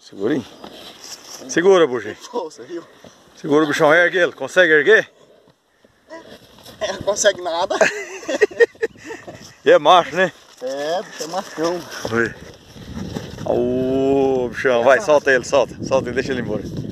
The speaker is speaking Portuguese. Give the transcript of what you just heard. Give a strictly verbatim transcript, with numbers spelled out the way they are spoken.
Segurinho. Segura, Bugi. Força, viu? Segura o bichão, ergue ele. Consegue erguer? É, não consegue nada. E é macho, né? É, bicho, é machão. Ô, bichão, vai, solta ele, solta. Solta ele, deixa ele embora.